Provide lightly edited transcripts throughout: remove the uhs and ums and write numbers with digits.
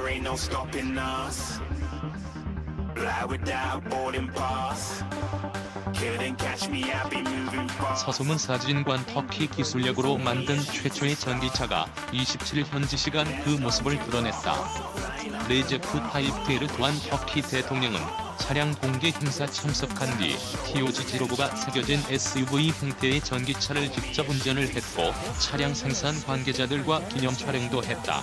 there ain't no stopping us. Fly without boarding pass. Couldn't catch me, I be moving fast. 서소문 사진관 터키 기술력으로 만든 최초의 전기차가 27일 현지 시간 그 모습을 드러냈다. 레제프 타이프 에르도안 터키 대통령은 차량 공개 행사 참석한 뒤 TOGG 로고가 새겨진 SUV 형태의 전기차를 직접 운전을 했고 차량 생산 관계자들과 기념 촬영도 했다.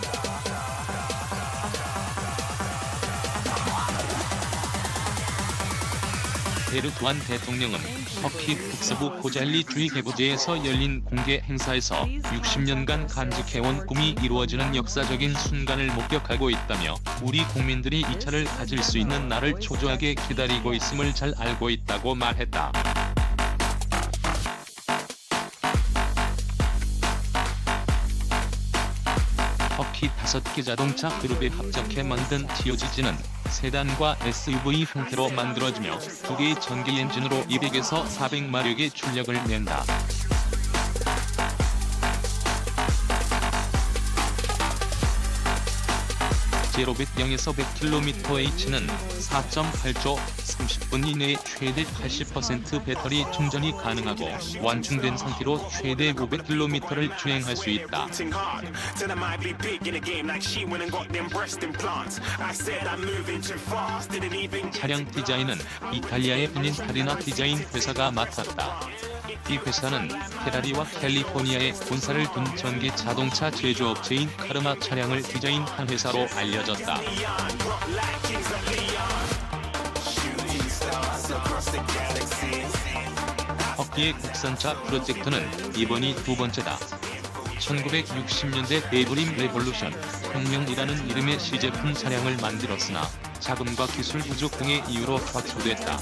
에르도안 대통령은 터키 북서부 코잘리 주의 개구제에서 열린 공개 행사에서 60년간 간직해온 꿈이 이루어지는 역사적인 순간을 목격하고 있다며 우리 국민들이 이 차를 가질 수 있는 날을 초조하게 기다리고 있음을 잘 알고 있다고 말했다. 터키 5개 자동차 그룹에 합작해 만든 TOGG는 세단과 SUV 형태로 만들어지며 2개의 전기 엔진으로 200에서 400마력의 출력을 낸다. 제로백 0에서 100kmh는 4.8초 30분 이내에 최대 80% 배터리 충전이 가능하고 완충된 상태로 최대 500km를 주행할 수 있다. 차량 디자인은 이탈리아의 피닌타리나 디자인 회사가 맡았다. 이 회사는 페라리와 캘리포니아에 본사를 둔 전기 자동차 제조업체인 카르마 차량을 디자인한 회사로 알려졌다. 터키의 국산차 프로젝트는 이번이 2번째다. 1960년대 데이브림 레볼루션, 혁명이라는 이름의 시제품 차량을 만들었으나 자금과 기술 부족 등의 이유로 좌초됐다.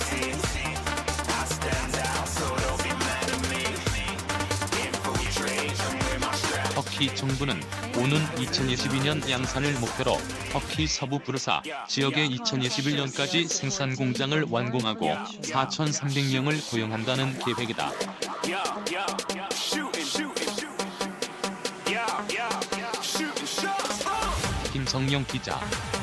터키 정부는 오는 2022년 양산을 목표로 터키 서부 부르사 지역에 2021년까지 생산 공장을 완공하고 4,300명을 고용한다는 계획이다. 김성영 기자.